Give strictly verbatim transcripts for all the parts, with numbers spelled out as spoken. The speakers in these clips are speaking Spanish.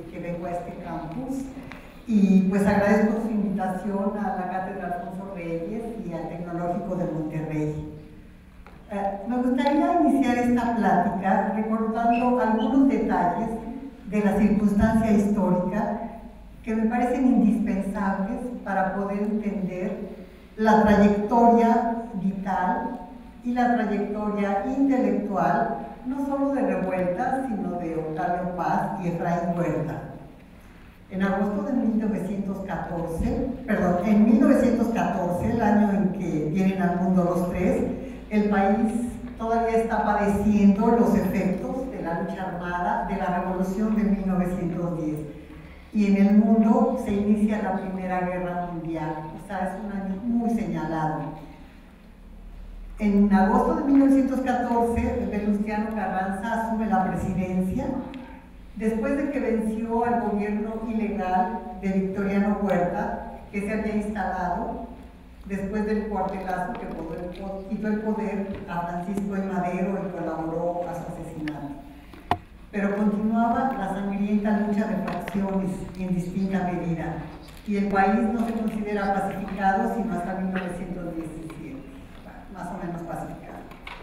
que, que vengo a este campus y pues agradezco su invitación a la Cátedra Alfonso Reyes y al Tecnológico de Monterrey. Eh, me gustaría iniciar esta plática recordando algunos detalles de la circunstancia histórica que me parecen indispensables para poder entender la trayectoria vital y la trayectoria intelectual, no solo de Revueltas, sino de Octavio Paz y Efraín Huerta. En agosto de mil novecientos catorce, perdón, en mil novecientos catorce, el año en que vienen al mundo los tres, el país todavía está padeciendo los efectos de la lucha armada de la Revolución de mil novecientos diez. Y en el mundo se inicia la Primera Guerra Mundial, o sea, es un año muy señalado. En agosto de mil novecientos catorce, Venustiano Carranza asume la presidencia, después de que venció al gobierno ilegal de Victoriano Huerta, que se había instalado después del cuartelazo que quitó el poder a Francisco I. Madero y colaboró a su asesinato. Pero continuaba la sangrienta lucha de facciones en distinta medida, y el país no se considera pacificado sino hasta mil novecientos diecisiete, más o menos pacificado.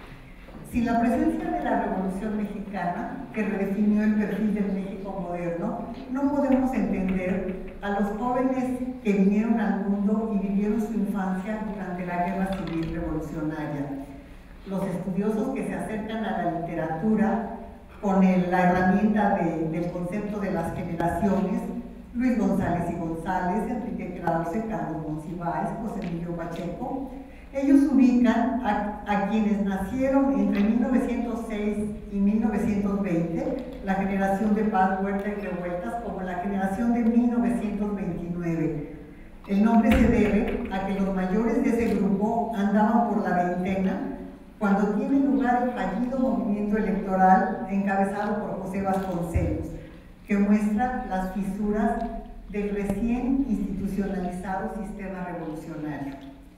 Sin la presencia de la Revolución Mexicana, que redefinió el perfil del México moderno, no podemos entender a los jóvenes que vinieron al mundo y vivieron su infancia durante la Guerra Civil Revolucionaria. Los estudiosos que se acercan a la literatura con el, la herramienta de, del concepto de las generaciones, Luis González y González, Enrique Krause, Carlos Monsiváis, José Emilio Pacheco, ellos ubican a, a quienes nacieron entre mil novecientos seis y mil novecientos veinte, la generación de Paz, Huerta y Revueltas, como la generación de mil novecientos veintinueve. El nombre se debe a que los mayores de ese grupo andaban por la veintena cuando tiene lugar el fallido movimiento electoral encabezado por José Vasconcelos, que muestra las fisuras del recién institucionalizado sistema revolucionario.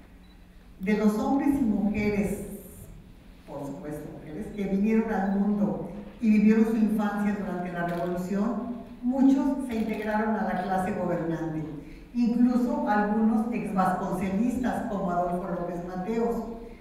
De los hombres y mujeres, por supuesto mujeres, que vinieron al mundo y vivieron su infancia durante la Revolución, muchos se integraron a la clase gobernante, incluso algunos ex-vasconcelistas como Adolfo López Mateos,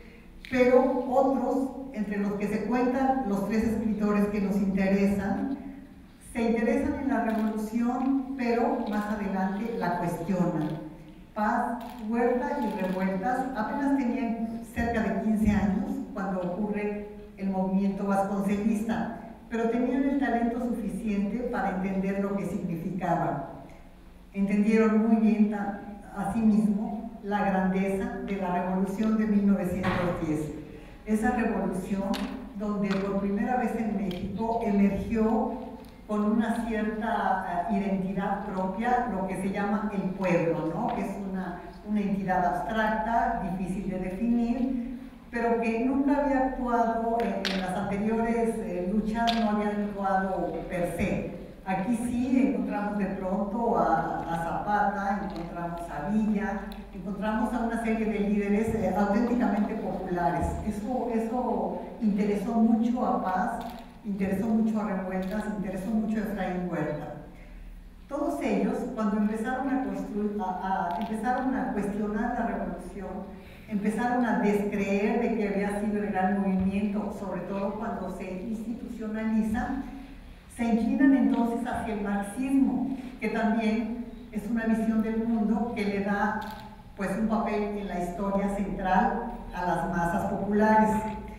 pero otros, entre los que se cuentan los tres escritores que nos interesan, se interesan en la Revolución, pero más adelante la cuestionan. Paz, Huerta y Revueltas apenas tenían cerca de quince años cuando ocurre el movimiento vasconcelista, pero tenían el talento suficiente para entender lo que significaba. Entendieron muy bien asimismo la grandeza de la Revolución de mil novecientos diez. Esa revolución donde por primera vez en México emergió con una cierta uh, identidad propia, lo que se llama el pueblo, ¿no? Que es una, una entidad abstracta, difícil de definir, pero que nunca había actuado en, en las anteriores eh, luchas, no había actuado per se. Aquí sí encontramos de pronto a, a Zapata, encontramos a Villa, encontramos a una serie de líderes eh, auténticamente populares. Eso, eso interesó mucho a Paz, interesó mucho a Revueltas, interesó mucho a Efraín Huerta. Todos ellos, cuando empezaron a, construir, a, a, empezaron a cuestionar la revolución, empezaron a descreer de que había sido el gran movimiento, sobre todo cuando se institucionaliza, se inclinan entonces hacia el marxismo, que también es una visión del mundo que le da pues, un papel en la historia central a las masas populares.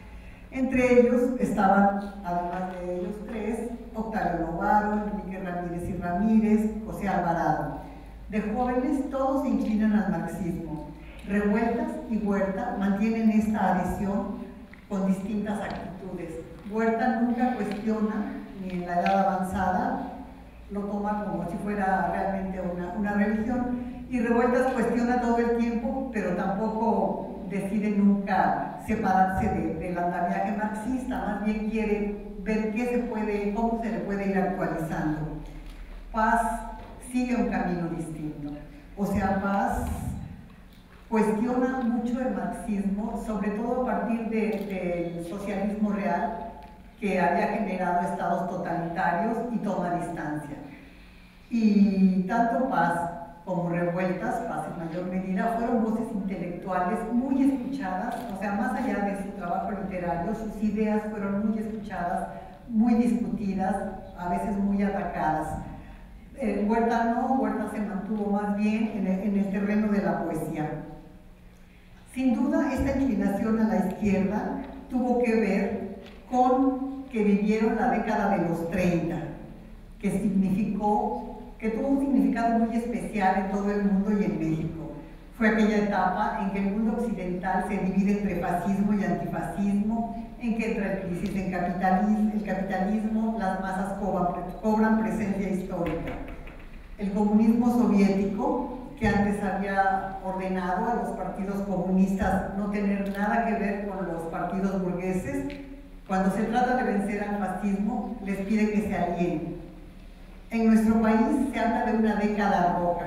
Entre ellos estaban, además de ellos tres, Octavio Novaro, Enrique Ramírez y Ramírez, José Alvarado. De jóvenes todos se inclinan al marxismo. Revueltas y Huerta mantienen esta adhesión con distintas actitudes. Huerta nunca cuestiona, ni en la edad avanzada, lo toma como si fuera realmente una, una religión, y Revueltas cuestiona todo el tiempo, pero tampoco decide nunca separarse de, del andamiaje marxista, más bien quiere ver qué se puede, cómo se le puede ir actualizando. Paz sigue un camino distinto, o sea, Paz cuestiona mucho el marxismo, sobre todo a partir de, del socialismo real, que había generado estados totalitarios y toma distancia. Y tanto Paz como Revueltas, Paz en mayor medida, fueron voces intelectuales muy escuchadas, o sea, más allá de su trabajo literario, sus ideas fueron muy escuchadas, muy discutidas, a veces muy atacadas. Eh, Huerta no, Huerta se mantuvo más bien en el, en el terreno de la poesía. Sin duda, esta inclinación a la izquierda tuvo que ver con que vivieron la década de los treinta, que significó, que tuvo un significado muy especial en todo el mundo y en México. Fue aquella etapa en que el mundo occidental se divide entre fascismo y antifascismo, en que entra el crisis en capitalismo, el capitalismo, las masas cobran, cobran presencia histórica. El comunismo soviético, que antes había ordenado a los partidos comunistas no tener nada que ver con los partidos burgueses, cuando se trata de vencer al fascismo, les pide que se alienen. En nuestro país se habla de una década roja,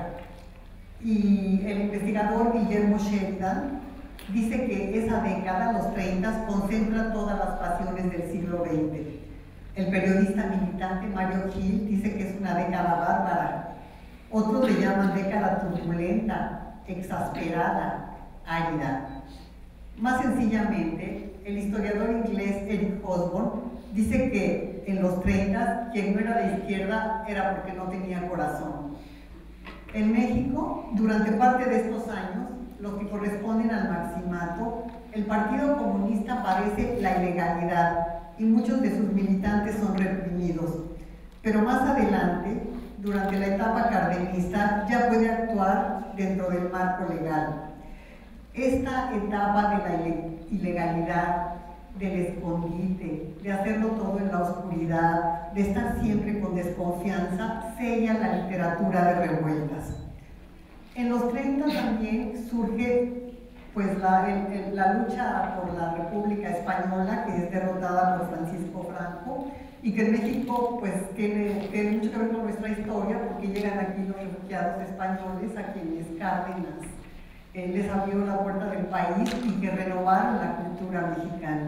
y el investigador Guillermo Sheridan dice que esa década, los treinta, concentra todas las pasiones del siglo veinte. El periodista militante Mario Gil dice que es una década bárbara. Otros le llaman década turbulenta, exasperada, árida. Más sencillamente, el historiador inglés Eric Hobsbawm dice que en los treinta, quien no era de izquierda era porque no tenía corazón. En México, durante parte de estos años, los que corresponden al maximato, el Partido Comunista padece la ilegalidad y muchos de sus militantes son reprimidos. Pero más adelante, durante la etapa cardenista, ya puede actuar dentro del marco legal. Esta etapa de la ilegalidad, del escondite, de hacerlo todo en la oscuridad, de estar siempre con desconfianza, sella la literatura de Revueltas. En los treinta también surge pues, la, el, el, la lucha por la República Española, que es derrotada por Francisco Franco, y que en México pues, tiene, tiene mucho que ver con nuestra historia, porque llegan aquí los refugiados españoles a quienes Cárdenas eh, les abrió la puerta del país y que renovaron la cultura mexicana.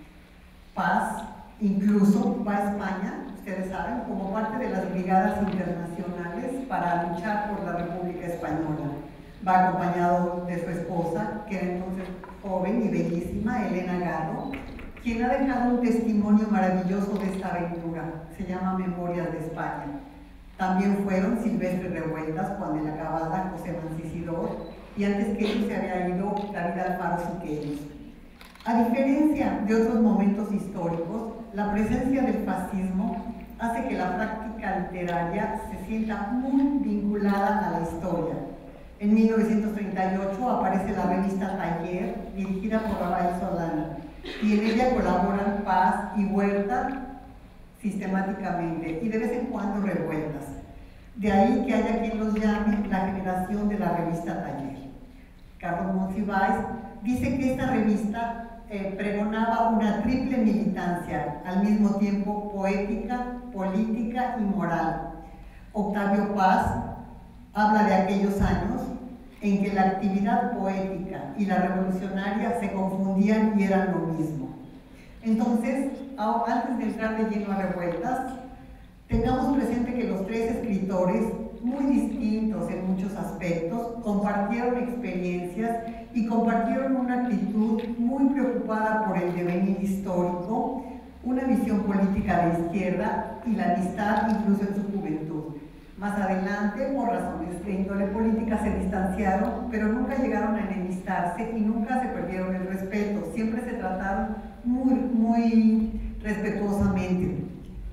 Paz incluso va a España, ustedes saben, como parte de las brigadas internacionales para luchar por la República Española. Va acompañado de su esposa, que era entonces joven y bellísima, Elena Garro, quien ha dejado un testimonio maravilloso de esta aventura. Se llama Memorias de España. También fueron Silvestre Revueltas, Juan de la Cabada, José Mancisidor, y antes que ellos se había ido David Alfaro Siqueiros. A diferencia de otros momentos históricos, la presencia del fascismo hace que la práctica literaria se sienta muy vinculada a la historia. En mil novecientos treinta y ocho aparece la revista Taller, dirigida por Rafael Solana, y en ella colaboran Paz y Huerta sistemáticamente, y de vez en cuando Revueltas. De ahí que haya quien los llame la generación de la revista Taller. Carlos Monsiváis dice que esta revista eh, pregonaba una triple militancia, al mismo tiempo poética, política y moral. Octavio Paz habla de aquellos años en que la actividad poética y la revolucionaria se confundían y eran lo mismo. Entonces, antes de entrar de lleno a Revueltas, tengamos presente que los tres escritores, muy distintos en muchos aspectos, compartieron experiencias y compartieron una actitud muy preocupada por el devenir histórico, una visión política de izquierda y la amistad incluso en su juventud. Más adelante, por razones de índole política, se distanciaron, pero nunca llegaron a enemistarse y nunca se perdieron el respeto. Siempre se trataron muy, muy respetuosamente.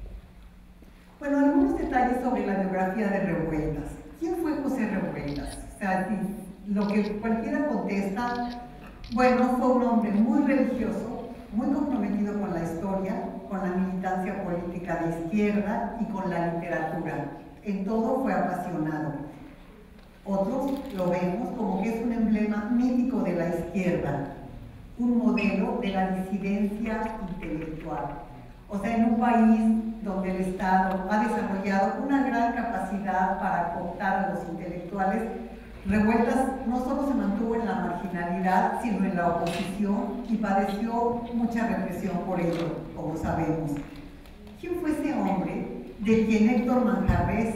Bueno, algunos detalles sobre la biografía de Revueltas. ¿Quién fue José Revueltas? O sea, lo que cualquiera contesta, bueno, fue un hombre muy religioso, muy comprometido con la historia, con la militancia política de izquierda y con la literatura. En todo fue apasionado. Otros lo vemos como que es un emblema mítico de la izquierda, un modelo de la disidencia intelectual. O sea, en un país donde el Estado ha desarrollado una gran capacidad para cooptar a los intelectuales, Revueltas no solo se mantuvo en la marginalidad, sino en la oposición y padeció mucha represión por ello, como sabemos. ¿Quién fue ese hombre de quien Héctor Manjarrés,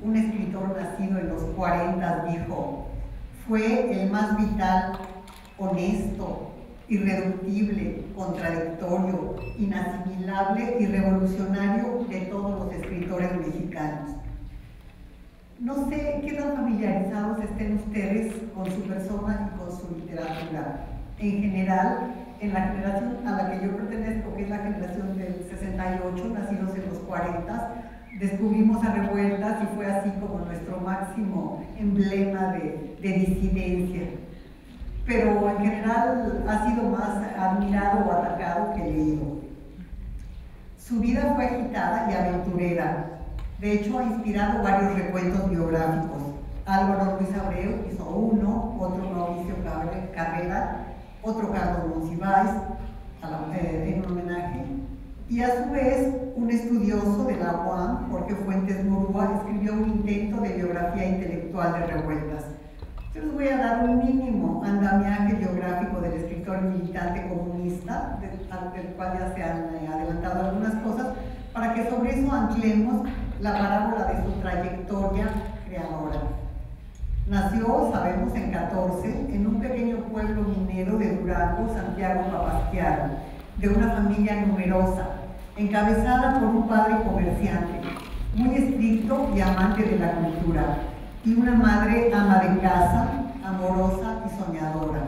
un escritor nacido en los cuarenta, dijo: fue el más vital, honesto, irreductible, contradictorio, inasimilable y revolucionario de todos los escritores mexicanos. No sé qué tan familiarizados estén ustedes con su persona y con su literatura. En general, en la generación a la que yo pertenezco, que es la generación del sesenta y ocho, nacidos en los cuarenta, descubrimos a Revueltas y fue así como nuestro máximo emblema de, de disidencia. Pero en general ha sido más admirado o atacado que leído. Su vida fue agitada y aventurera. De hecho, ha inspirado varios recuentos biográficos. Álvaro Ruiz Abreu hizo uno, otro Mauricio Carrera, otro Carlos Monsiváis, eh, en un homenaje. Y a su vez, un estudioso de la U A M, Jorge Fuentes Murúa, escribió un intento de biografía intelectual de Revueltas. Yo les voy a dar un mínimo andamiaje biográfico del escritor militante comunista, del, del cual ya se han eh, adelantado algunas cosas, para que sobre eso anclemos la parábola de su trayectoria creadora. Nació, sabemos, en catorce, en un pequeño pueblo minero de Durango, Santiago Papasquiaro, de una familia numerosa, encabezada por un padre comerciante, muy estricto y amante de la cultura, y una madre ama de casa, amorosa y soñadora.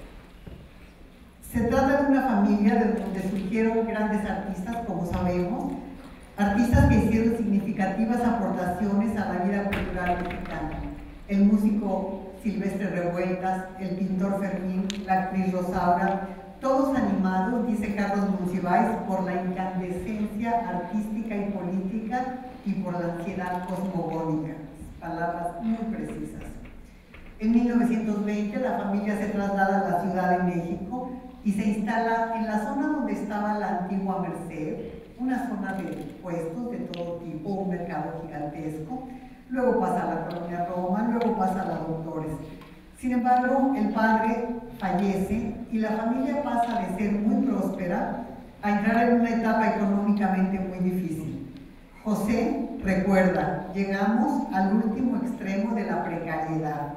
Se trata de una familia de donde surgieron grandes artistas, como sabemos, artistas que hicieron significativas aportaciones a la vida cultural mexicana. El músico Silvestre Revueltas, el pintor Fermín, la actriz Rosaura, todos animados, dice Carlos Monsiváis, por la incandescencia artística y política y por la ansiedad cosmogónica. Palabras muy precisas. En mil novecientos veinte la familia se traslada a la Ciudad de México y se instala en la zona donde estaba la antigua Merced, una zona de puestos de todo tipo, un mercado gigantesco. Luego pasa a la colonia Roma, luego pasa a la Doctores. Sin embargo, el padre fallece y la familia pasa de ser muy próspera a entrar en una etapa económicamente muy difícil. José recuerda: llegamos al último extremo de la precariedad.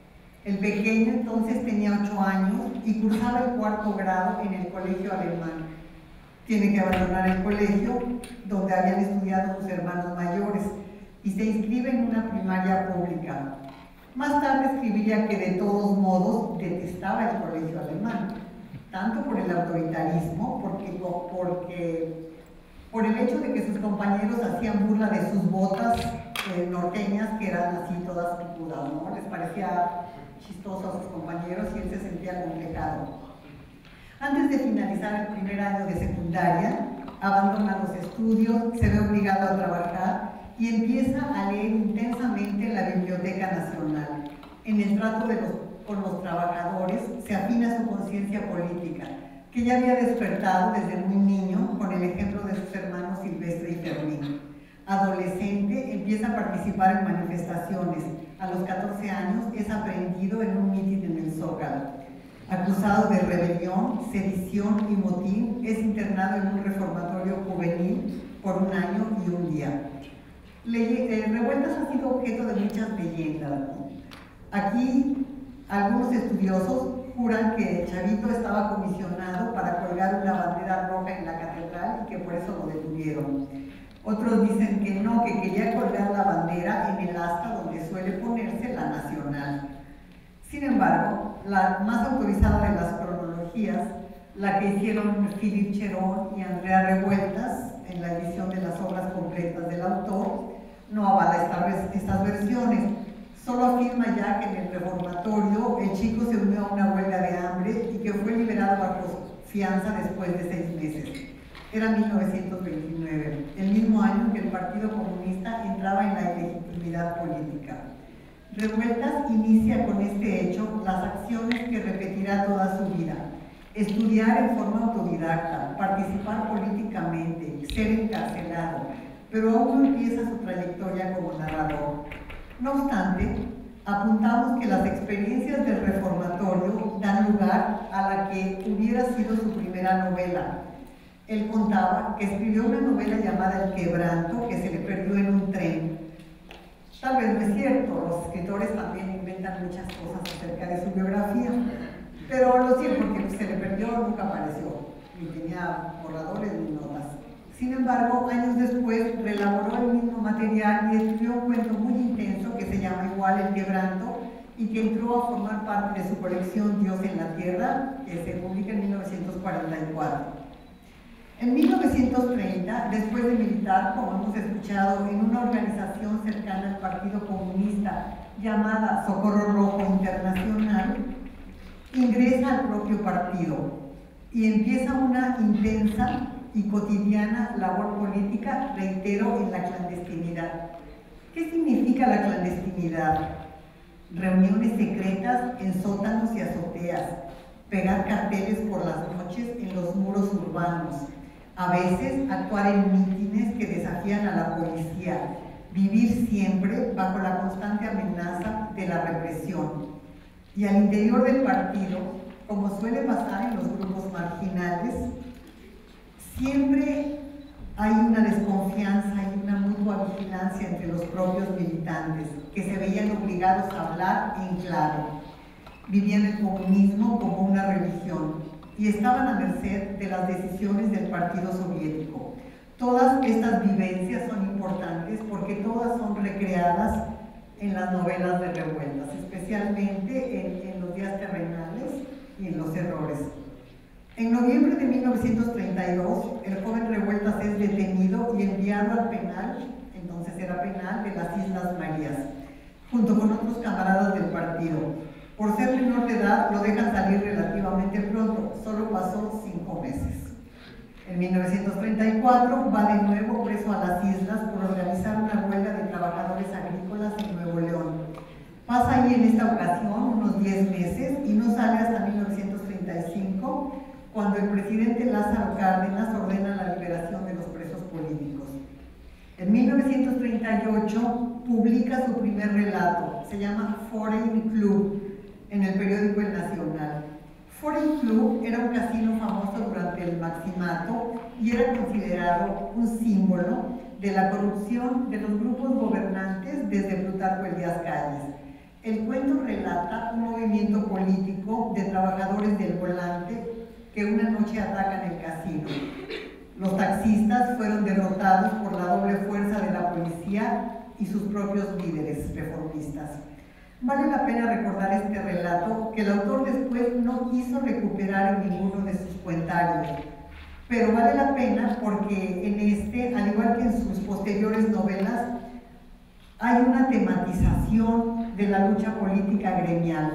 El pequeño entonces tenía ocho años y cursaba el cuarto grado en el colegio alemán. Tiene que abandonar el colegio donde habían estudiado sus hermanos mayores y se inscribe en una primaria pública. Más tarde escribiría que de todos modos detestaba el colegio alemán, tanto por el autoritarismo, porque, porque por el hecho de que sus compañeros hacían burla de sus botas eh, norteñas, que eran así todas picudas, ¿no? Les parecía chistoso a sus compañeros y él se sentía complejado. Antes de finalizar el primer año de secundaria, abandona los estudios, se ve obligado a trabajar y empieza a leer intensamente en la Biblioteca Nacional. En el trato de los, con los trabajadores se afina su conciencia política, que ya había despertado desde muy niño con el ejemplo de sus hermanos Silvestre y Fermín. Adolescente, empieza a participar en manifestaciones. A los catorce años es aprehendido en un mitin en el Zócalo. Acusado de rebelión, sedición y motín, es internado en un reformatorio juvenil por un año y un día. Le, eh, Revueltas ha sido objeto de muchas leyendas, ¿no? Aquí algunos estudiosos juran que Chavito estaba comisionado para colgar una bandera roja en la catedral y que por eso lo detuvieron. Otros dicen que no, que quería colgar la bandera en el asta donde suele ponerse la nacional. Sin embargo, la más autorizada de las cronologías, la que hicieron Philip Cherón y Andrea Revueltas en la edición de las obras completas del autor, no avala esta, estas versiones. Solo afirma ya que en el reformatorio el chico se unió a una huelga de hambre y que fue liberado bajo fianza después de seis meses. Era mil novecientos veintinueve, el mismo año que el Partido Comunista entraba en la ilegitimidad política. Revueltas inicia con este hecho las acciones que repetirá toda su vida: estudiar en forma autodidacta, participar políticamente, ser encarcelado, pero aún no empieza su trayectoria como narrador. No obstante, apuntamos que las experiencias del reformatorio dan lugar a la que hubiera sido su primera novela. Él contaba que escribió una novela llamada El Quebranto, que se le perdió en un tren. Tal vez no es cierto, los escritores también inventan muchas cosas acerca de su biografía, pero lo cierto es que se le perdió, nunca apareció, ni tenía borradores ni notas. Sin embargo, años después reelaboró el mismo material y escribió un cuento muy intenso que se llama igual El Quebranto y que entró a formar parte de su colección Dios en la Tierra, que se publica en mil novecientos cuarenta y cuatro. En mil novecientos treinta, después de militar, como hemos escuchado, en una organización cercana al Partido Comunista llamada Socorro Rojo Internacional, ingresa al propio partido y empieza una intensa y cotidiana labor política, reitero, en la clandestinidad. ¿Qué significa la clandestinidad? Reuniones secretas en sótanos y azoteas, pegar carteles por las noches en los muros urbanos, a veces actuar en mítines que desafían a la policía, vivir siempre bajo la constante amenaza de la represión. Y al interior del partido, como suele pasar en los grupos marginales, siempre hay una desconfianza y una mutua vigilancia entre los propios militantes, que se veían obligados a hablar en claro. Vivían el comunismo como una religión y estaban a merced de las decisiones del Partido Soviético. Todas estas vivencias son importantes porque todas son recreadas en las novelas de Revueltas, especialmente en, en Los días terrenales y en Los errores. En noviembre de mil novecientos treinta y dos, el joven Revueltas es detenido y enviado al penal, entonces era penal, de las Islas Marías, junto con otros camaradas del partido. Por ser menor de edad, lo dejan salir relativamente pronto, solo pasó cinco meses. En mil novecientos treinta y cuatro va de nuevo preso a las islas por organizar una huelga de trabajadores agrícolas en Nuevo León. Pasa ahí en esta ocasión unos diez meses y no sale hasta mil novecientos treinta y cinco, cuando el presidente Lázaro Cárdenas ordena la liberación de los presos políticos. En mil novecientos treinta y ocho publica su primer relato, se llama Foreign Club, en el periódico El Nacional. Foreign Club era un casino famoso durante el Maximato y era considerado un símbolo de la corrupción de los grupos gobernantes desde Plutarco Elías Calles. El cuento relata un movimiento político de trabajadores del volante que una noche atacan el casino. Los taxistas fueron derrotados por la doble fuerza de la policía y sus propios líderes reformistas. Vale la pena recordar este relato que el autor después no quiso recuperar en ninguno de sus cuentarios, pero vale la pena porque en este, al igual que en sus posteriores novelas, hay una tematización de la lucha política gremial.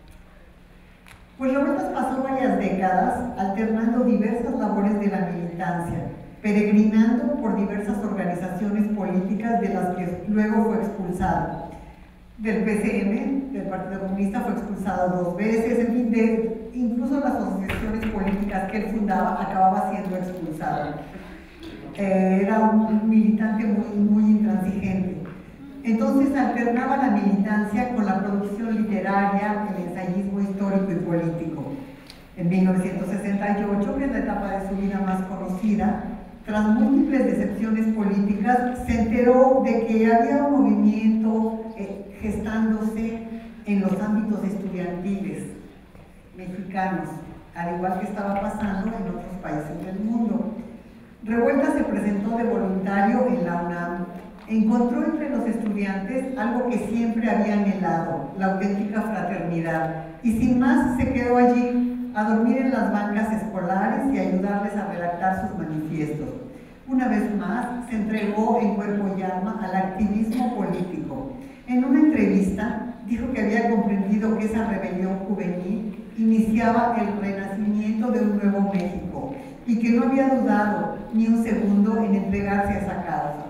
Pues Revueltas pasó varias décadas alternando diversas labores de la militancia, peregrinando por diversas organizaciones políticas de las que luego fue expulsado. Del P C M, del Partido Comunista, fue expulsado dos veces, en fin, de, incluso las asociaciones políticas que él fundaba acababa siendo expulsado. Eh, era un militante muy, muy intransigente. Entonces alternaba la militancia con la producción literaria, el ensayismo histórico y político. En mil novecientos sesenta y ocho, que es la etapa de su vida más conocida, tras múltiples decepciones políticas, se enteró de que había un movimiento eh, gestándose en los ámbitos estudiantiles mexicanos, al igual que estaba pasando en otros países del mundo. Revueltas se presentó de voluntario en la UNAM. Encontró entre los estudiantes algo que siempre había anhelado, la auténtica fraternidad, y sin más se quedó allí a dormir en las bancas escolares y a ayudarles a redactar sus manifiestos. Una vez más se entregó en cuerpo y alma al activismo político. En una entrevista dijo que había comprendido que esa rebelión juvenil iniciaba el renacimiento de un nuevo México y que no había dudado ni un segundo en entregarse a esa causa.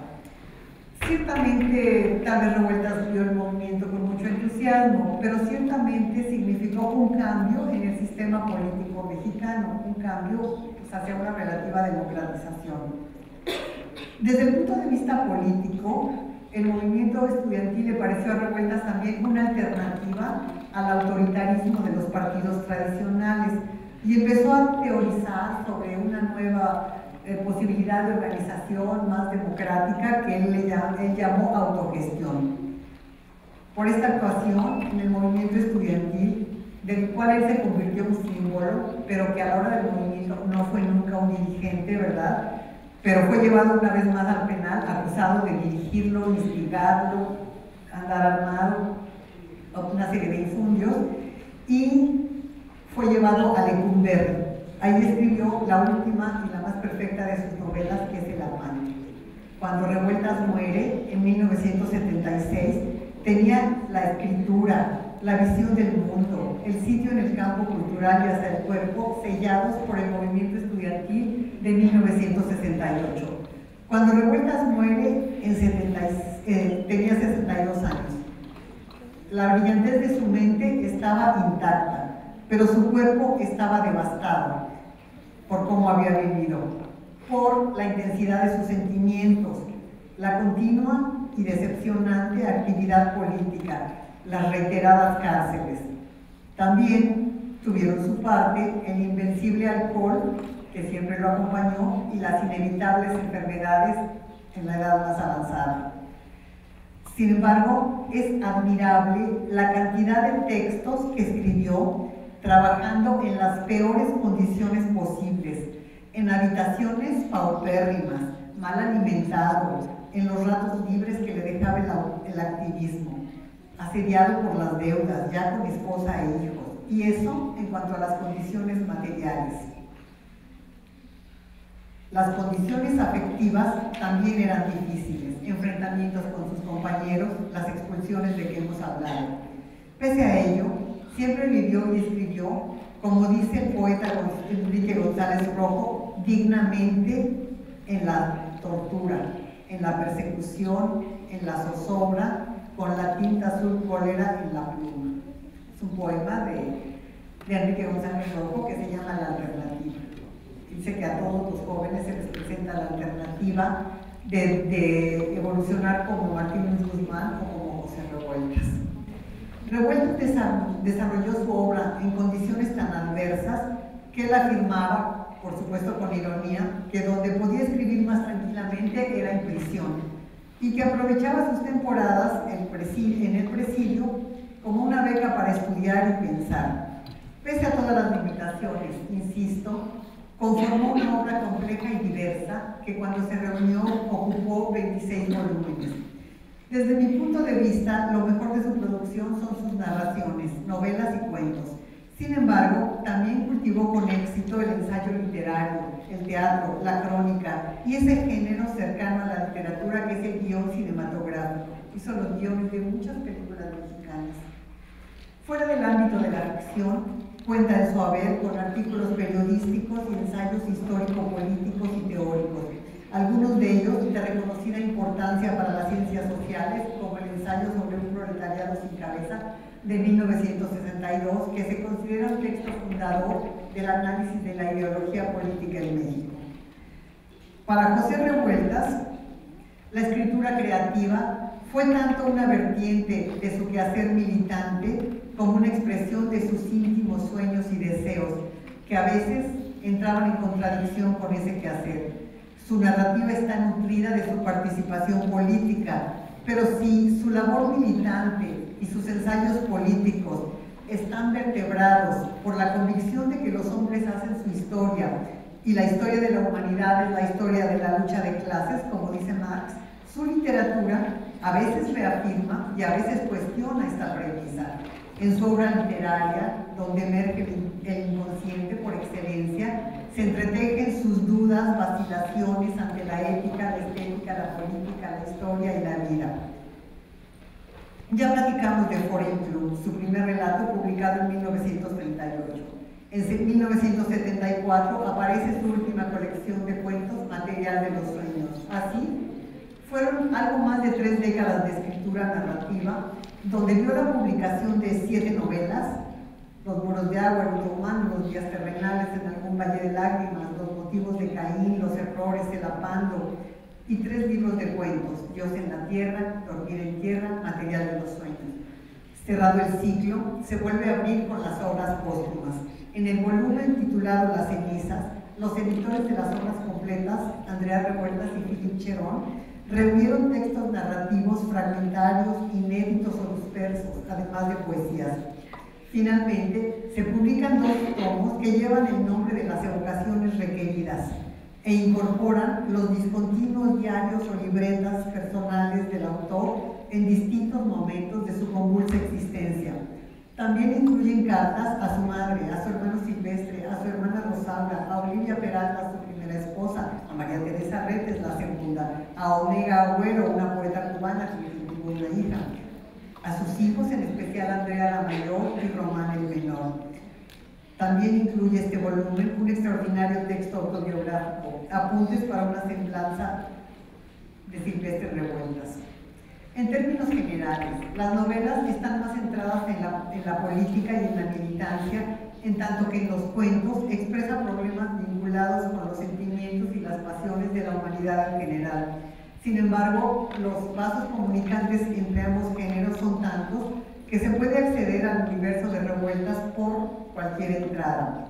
Ciertamente, tal vez Revueltas vio el movimiento con mucho entusiasmo, pero ciertamente significó un cambio en el sistema político mexicano, un cambio pues, hacia una relativa democratización. Desde el punto de vista político, el movimiento estudiantil le pareció a Revueltas también una alternativa al autoritarismo de los partidos tradicionales y empezó a teorizar sobre una nueva Eh, posibilidad de organización más democrática que él, le llam, él llamó autogestión. por esta actuación en el movimiento estudiantil, del cual él se convirtió en un símbolo, pero que a la hora del movimiento no fue nunca un dirigente, ¿verdad? Pero fue llevado una vez más al penal, acusado de dirigirlo, instigarlo, andar armado, una serie de infundios, y fue llevado a Lecumberri. Ahí escribió la última y la más perfecta de sus novelas, que es El Amante. Cuando Revueltas muere, en mil novecientos setenta y seis, tenía la escritura, la visión del mundo, el sitio en el campo cultural y hasta el cuerpo sellados por el movimiento estudiantil de mil novecientos sesenta y ocho. Cuando Revueltas muere, en setenta, eh, tenía sesenta y dos años. La brillantez de su mente estaba intacta, pero su cuerpo estaba devastado por cómo había vivido, por la intensidad de sus sentimientos, la continua y decepcionante actividad política, las reiteradas cárceles. También tuvieron su parte el invencible alcohol, que siempre lo acompañó, y las inevitables enfermedades en la edad más avanzada. Sin embargo, es admirable la cantidad de textos que escribió trabajando en las peores condiciones posibles, en habitaciones paupérrimas, mal alimentados, en los ratos libres que le dejaba el, el activismo, asediado por las deudas, ya con esposa e hijos, y eso en cuanto a las condiciones materiales. Las condiciones afectivas también eran difíciles, enfrentamientos con sus compañeros, las expulsiones de que hemos hablado. Pese a ello, siempre vivió y escribió, como dice el poeta Enrique González Rojo, dignamente en la tortura, en la persecución, en la zozobra, con la tinta azul cólera en la pluma. Es un poema de, de Enrique González Rojo que se llama La Alternativa. Dice que a todos los jóvenes se les presenta la alternativa de, de evolucionar como Martín Luis Guzmán o como José Revueltas. Revueltas desarrolló su obra en condiciones tan adversas que él afirmaba, por supuesto con ironía, que donde podía escribir más tranquilamente era en prisión y que aprovechaba sus temporadas en el presidio como una beca para estudiar y pensar. Pese a todas las limitaciones, insisto, conformó una obra compleja y diversa que cuando se reunió ocupó veintiséis volúmenes. Desde mi punto de vista, lo mejor de su producción son sus narraciones, novelas y cuentos. Sin embargo, también cultivó con éxito el ensayo literario, el teatro, la crónica y ese género cercano a la literatura que es el guión cinematográfico. Hizo los guiones de muchas películas mexicanas. Fuera del ámbito de la ficción, cuenta en su haber con artículos periodísticos y ensayos histórico-políticos y teóricos, algunos de ellos de reconocida importancia para las ciencias sociales, como el ensayo sobre un proletariado sin cabeza de mil novecientos sesenta y dos, que se considera un texto fundador del análisis de la ideología política en México. Para José Revueltas, la escritura creativa fue tanto una vertiente de su quehacer militante como una expresión de sus íntimos sueños y deseos, que a veces entraban en contradicción con ese quehacer. Su narrativa está nutrida de su participación política, pero si su labor militante y sus ensayos políticos están vertebrados por la convicción de que los hombres hacen su historia y la historia de la humanidad es la historia de la lucha de clases, como dice Marx, su literatura a veces reafirma y a veces cuestiona esta premisa. En su obra literaria, donde emerge el inconsciente por excelencia, se entretejen sus dudas, vacilaciones ante la ética, la estética, la política, la historia y la vida. Ya platicamos de Foreign Club, su primer relato publicado en mil novecientos treinta y ocho. En mil novecientos setenta y cuatro aparece su última colección de cuentos, Material de los Sueños. Así, fueron algo más de tres décadas de escritura narrativa, donde vio la publicación de siete novelas, Los muros de agua, El mundo humano, Los días terrenales, En algún valle de lágrimas, Los motivos de Caín, Los errores, El apando, y tres libros de cuentos, Dios en la tierra, Dormir en tierra, Material de los sueños. Cerrado el ciclo, se vuelve a abrir con las obras póstumas. En el volumen titulado Las cenizas, los editores de las obras completas, Andrea Revueltas y Philippe Cherón, reunieron textos narrativos fragmentarios, inéditos o versos, además de poesías. Finalmente, se publican dos tomos que llevan el nombre de las evocaciones requeridas e incorporan los discontinuos diarios o libretas personales del autor en distintos momentos de su convulsa existencia. También incluyen cartas a su madre, a su hermano Silvestre, a su hermana Rosaura, a Olivia Peralta, su primera esposa, a María Teresa Retes, la segunda, a Onega Agüero, una poeta cubana que tuvo una hija, a sus hijos, en especial a Andrea la mayor y Román el menor. También incluye este volumen un extraordinario texto autobiográfico, Apuntes para una semblanza de Silvestre Revueltas. En términos generales, las novelas están más centradas en la, en la política y en la militancia, en tanto que en los cuentos expresan problemas vinculados con los sentimientos y las pasiones de la humanidad en general. Sin embargo, los vasos comunicantes entre ambos géneros son tantos que se puede acceder al universo de Revueltas por cualquier entrada.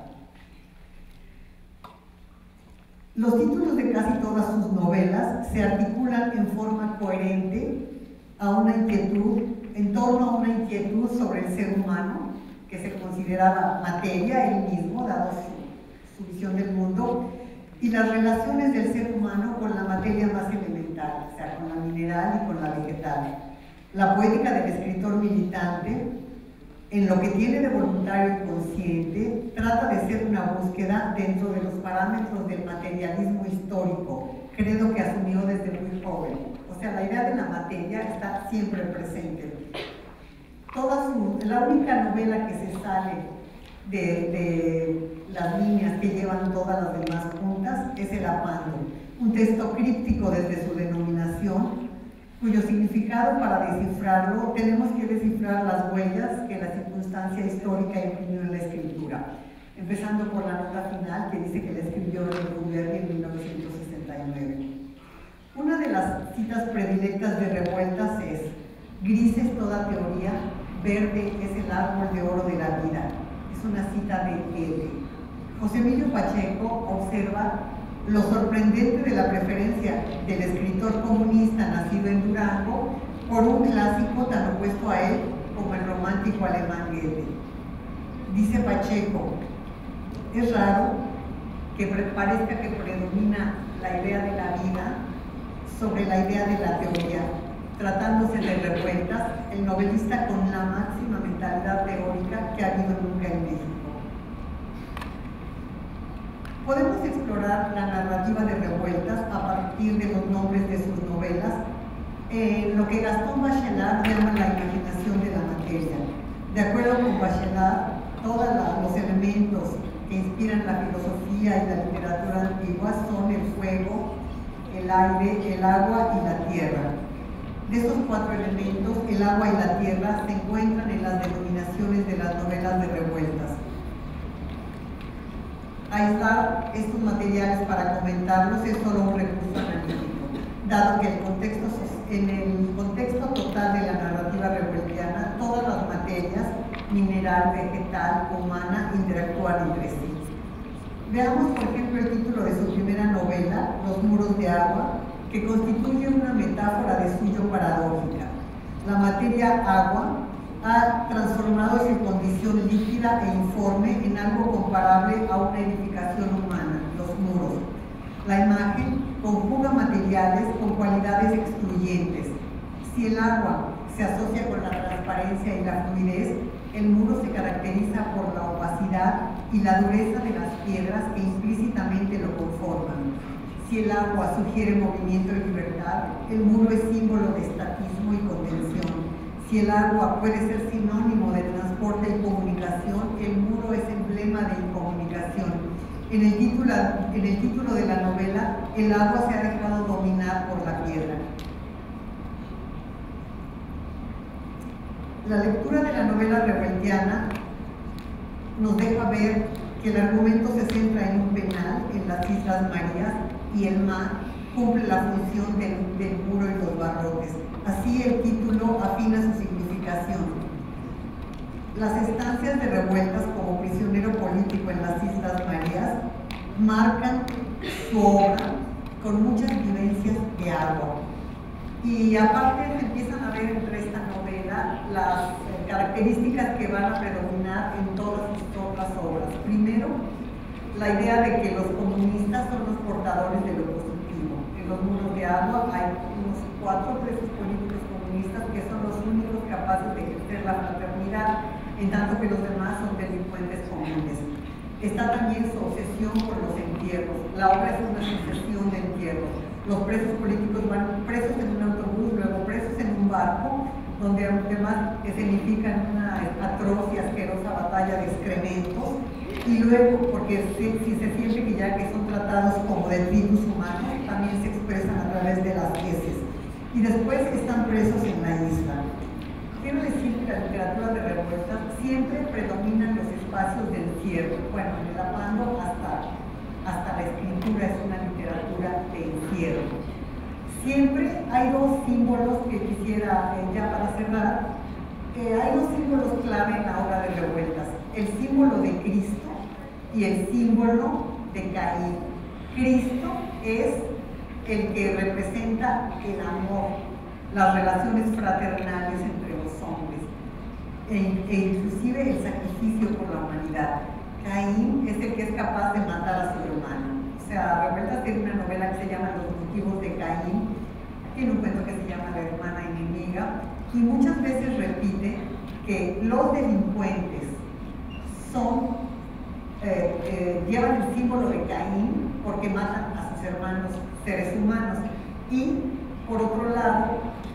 Los títulos de casi todas sus novelas se articulan en forma coherente a una inquietud, en torno a una inquietud sobre el ser humano, que se consideraba materia él mismo, dado su, su visión del mundo, y las relaciones del ser humano con la materia más elemental, o sea, con la mineral y con la vegetal. La poética del escritor militante, en lo que tiene de voluntario y consciente, trata de ser una búsqueda dentro de los parámetros del materialismo histórico, credo que asumió desde muy joven. O sea, la idea de la materia está siempre presente. Toda su, la única novela que se sale de, de las líneas que llevan todas las demás juntas es El Apando, un texto críptico desde su denominación, cuyo significado, para descifrarlo, tenemos que descifrar las huellas que la circunstancia histórica imprimió en la escritura, empezando por la nota final que dice que la escribió Lecumberri en mil novecientos sesenta y nueve. Una de las citas predilectas de Revueltas es: gris es toda teoría, verde es el árbol de oro de la vida. Es una cita de Goethe. José Emilio Pacheco observa lo sorprendente de la preferencia del escritor comunista nacido en Durango por un clásico tan opuesto a él como el romántico alemán Goethe. Dice Pacheco: es raro que parezca que predomina la idea de la vida sobre la idea de la teoría. Tratándose de Revueltas, el novelista con la máxima mentalidad teórica que ha habido nunca en México. Podemos explorar la narrativa de Revueltas a partir de los nombres de sus novelas, en lo que Gastón Bachelard llama la imaginación de la materia. De acuerdo con Bachelard, todos los elementos que inspiran la filosofía y la literatura antigua son el fuego, el aire, el agua y la tierra. De esos cuatro elementos, el agua y la tierra se encuentran en las denominaciones de las novelas de Revueltas. Aislar estos materiales para comentarlos es solo un recurso analítico, dado que el contexto, en el contexto total de la narrativa revueltiana, todas las materias, mineral, vegetal, humana, interactúan entre sí. Veamos, por ejemplo, el título de su primera novela, Los muros de agua, que constituye una metáfora de suyo paradójica. La materia agua ha transformado su condición líquida e informe en algo comparable a una edificación humana, los muros. La imagen conjuga materiales con cualidades excluyentes. Si el agua se asocia con la transparencia y la fluidez, el muro se caracteriza por la opacidad y la dureza de las piedras que implícitamente lo conforman. Si el agua sugiere movimiento y libertad, el muro es símbolo de estatismo y contención. Si el agua puede ser sinónimo de transporte y comunicación, el muro es emblema de incomunicación. En el título, en el título de la novela, el agua se ha dejado dominar por la piedra. La lectura de la novela revueltiana nos deja ver que el argumento se centra en un penal, en las Islas Marías, y el mar cumple la función del, del muro y los barrotes. Así el título afina su significación. Las estancias de Revueltas como prisionero político en las Islas Marías marcan su obra con muchas vivencias de agua. Y aparte se empiezan a ver entre esta novela determinar las eh, características que van a predominar en todas sus otras obras. Primero, la idea de que los comunistas son los portadores de lo positivo. En los muros de agua hay unos cuatro presos políticos comunistas que son los únicos capaces de ejercer la fraternidad, en tanto que los demás son delincuentes comunes. Está también su obsesión por los entierros. La obra es una sucesión de entierros. Los presos políticos van presos en un autobús, luego presos en un barco, donde además escenifican una atroz y asquerosa batalla de excrementos, y luego, porque si, si se siente que ya que son tratados como detritus humanos, también se expresan a través de las heces. Y después están presos en la isla. Quiero decir que la literatura de revueltas siempre predominan los espacios del encierro. Bueno, en el Apando hasta, hasta la escritura es una literatura de encierro. Siempre hay dos símbolos que quisiera, eh, ya para cerrar, eh, hay dos símbolos clave en la obra de revueltas. El símbolo de Cristo y el símbolo de Caín. Cristo es el que representa el amor, las relaciones fraternales entre los hombres, e, e inclusive el sacrificio por la humanidad. Caín es el que es capaz de matar a su hermano. O sea, Revueltas tiene una novela que se llama Los motivos de Caín, tiene un cuento que se llama La hermana enemiga, y muchas veces repite que los delincuentes son, eh, eh, llevan el símbolo de Caín porque matan a sus hermanos seres humanos, y por otro lado,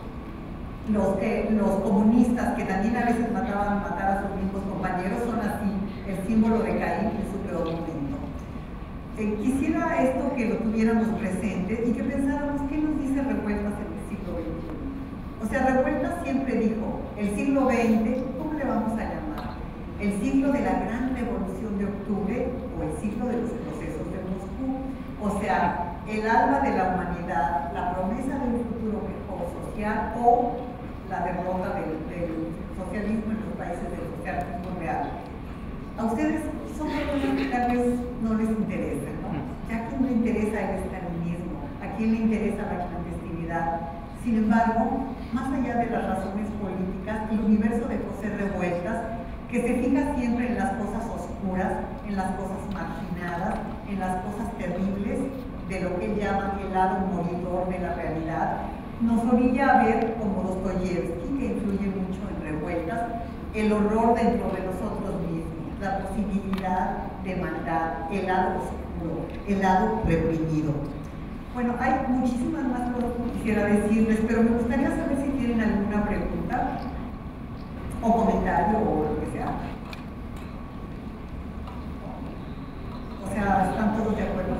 Los, eh, los comunistas, que también a veces mataban matar a sus mismos compañeros, son así, el símbolo de Caín en su peor momento. Eh, quisiera esto que lo tuviéramos presente y que pensáramos qué nos dice Revueltas en el siglo veintiuno. O sea, Revueltas siempre dijo, el siglo veinte, ¿cómo le vamos a llamar? ¿El siglo de la gran revolución de octubre o el siglo de los procesos de Moscú? O sea, el alma de la humanidad, la promesa de un futuro mejor social o la derrota del, del socialismo en los países del socialismo real. A ustedes son cosas que tal vez no les interesan, ¿no? Ya a quién le interesa el estalinismo, a quién le interesa la clandestinidad. Sin embargo, más allá de las razones políticas, el universo de José Revueltas, que se fija siempre en las cosas oscuras, en las cosas marginadas, en las cosas terribles, de lo que él llama el lado moridor de la realidad, nos orilla a ver, como Dostoyevsky, que influye mucho en Revueltas, el horror dentro de nosotros mismos, la posibilidad de maldad, el lado oscuro, el lado reprimido. Bueno, hay muchísimas más cosas que quisiera decirles, pero me gustaría saber si tienen alguna pregunta o comentario o lo que sea. O sea, ¿están todos de acuerdo?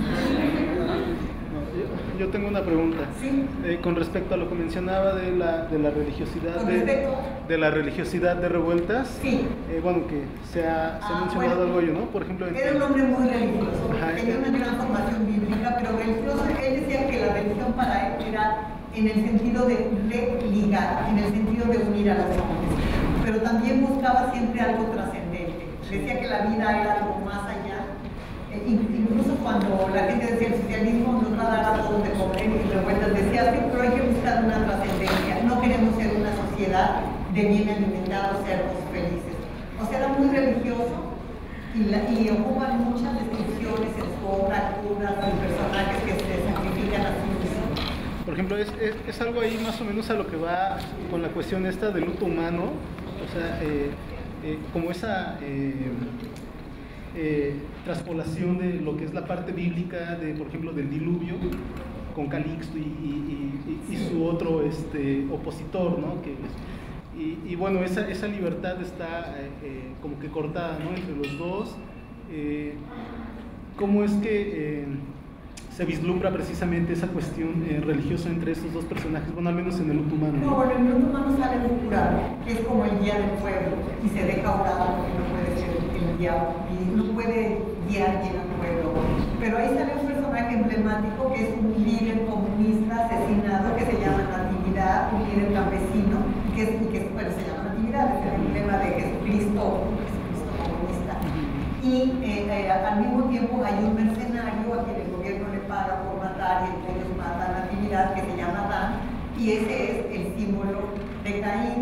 Yo tengo una pregunta. ¿Sí? Eh, con respecto a lo que mencionaba de la, de la religiosidad ¿Con de, respecto? de la religiosidad de Revueltas. Sí. Eh, bueno, que se ha, se ha Ah, mencionado bueno. algo yo, ¿no? Por ejemplo, en, Era un hombre muy religioso, Ajá, tenía una gran formación bíblica, pero religioso, él decía que la religión para él era en el sentido de religar, en el sentido de unir a los hombres, pero también buscaba siempre algo trascendente. Decía que la vida era algo más allá. Incluso cuando la gente decía el socialismo nos va a dar a todos de comer y Revueltas decía, sí, pero hay que buscar una trascendencia, no queremos ser una sociedad de bien alimentados, cerdos felices. O sea, era muy religioso y, la, y ocupan muchas descripciones en su obra, curas y personajes que se sacrifican a sí mismos. por ejemplo, es, es, es algo ahí más o menos a lo que va con la cuestión esta del luto humano, o sea, eh, eh, como esa... Eh, Eh, traspolación de lo que es la parte bíblica de, por ejemplo, del diluvio con Calixto y, y, y, y su otro este, opositor, ¿no? Que, y, y bueno, esa, esa libertad está eh, eh, como que cortada, ¿no? Entre los dos. Eh, ¿Cómo es que eh, se vislumbra precisamente esa cuestión eh, religiosa entre estos dos personajes? Bueno, al menos en el luto humano. No, bueno, en el luto humano sale un curado, que es como el guía del pueblo, y se deja ahogado porque no puede ser el guía, y no puede guiar bien al pueblo. Pero ahí sale un personaje emblemático que es un líder comunista asesinado que se llama Natividad, un líder campesino, que, es, y que bueno, se llama Natividad, es el emblema de Jesucristo, Jesucristo comunista. Y eh, eh, al mismo tiempo hay un mercenario a quien el gobierno le paga por matar, y entonces mata a Natividad, que se llama Dan, y ese es el símbolo de Caín.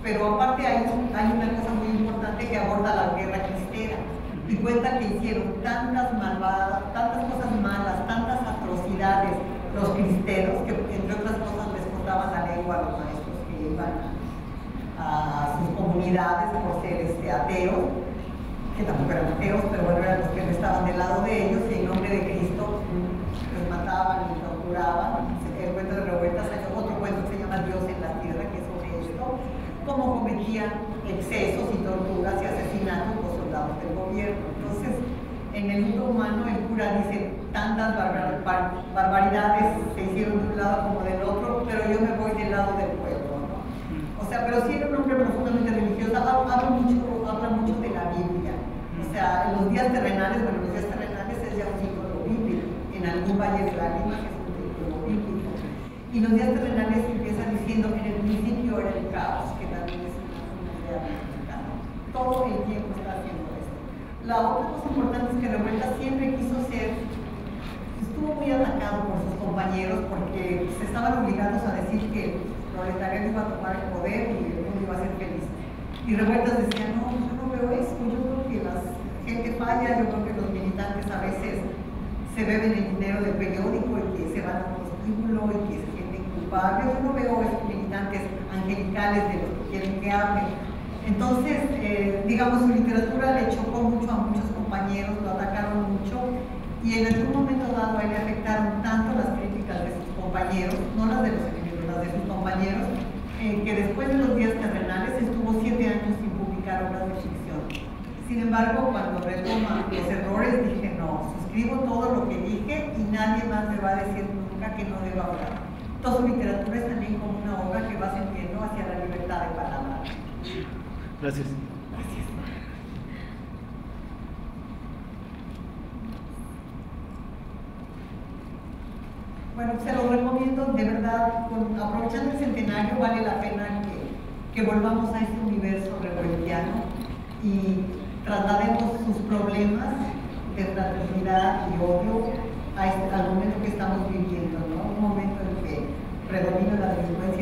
pero aparte hay, hay una cosa muy importante que aborda la guerra cristera y cuenta que hicieron tantas malvadas, tantas cosas malas, tantas atrocidades los cristeros, que entre otras cosas les cortaban la lengua a los maestros que iban a, a sus comunidades por ser este, ateos, que tampoco eran ateos, pero bueno, eran los que no estaban del lado de ellos, y en nombre de Cristo los mataban y torturaban. El cuento de revueltas, hay otro cuento que se llama Dios en la tierra, que es sobre esto, cómo cometían excesos y torturas y asesinatos los soldados del gobierno. Entonces, en el mundo humano, el cura dice, tantas barbar bar barbaridades se hicieron de un lado como del otro, pero yo me voy del lado del pueblo, ¿no? O sea, pero sí era un hombre profundamente religioso, habla mucho, habla mucho de la Biblia. O sea, en los días terrenales, bueno, los días terrenales es ya un título bíblico, en algún valle de lágrimas es un título bíblico. Y los días terrenales empieza diciendo, en el principio era el caos, que también es una idea mexicana. Todo el tiempo está haciendo esto. La otra cosa importante es que Revuelta siempre quiso ser, estuvo muy atacado por sus compañeros porque se estaban obligados a decir que el proletariado iba a tomar el poder y el mundo iba a ser feliz. Y Revueltas decía, no, yo no veo eso, yo creo que la gente falla, yo creo que los militantes a veces se beben el dinero del periódico y que se van a un prostíbulo y que se sienten culpables. Yo no veo esos militantes angelicales de los que quieren que hablen. Entonces, eh, digamos, su literatura le chocó mucho a muchos compañeros, lo atacaron mucho, y en algún momento dado a él le afectaron tanto las críticas de sus compañeros, no las de los enemigos, las de sus compañeros, eh, que después de los días terrenales estuvo siete años sin publicar obras de ficción. Sin embargo, cuando retoma los errores, dije, no, suscribo todo lo que dije y nadie más me va a decir nunca que no deba hablar. Toda su literatura es también como una obra que va ascendiendo hacia la libertad de palabra. Gracias. Gracias. Bueno, se lo recomiendo, de verdad, con, aprovechando el centenario, vale la pena que, que volvamos a este universo revueltiano y traslademos sus problemas de fraternidad y odio a este, al momento que estamos viviendo, ¿no? Un momento en que predomina la delincuencia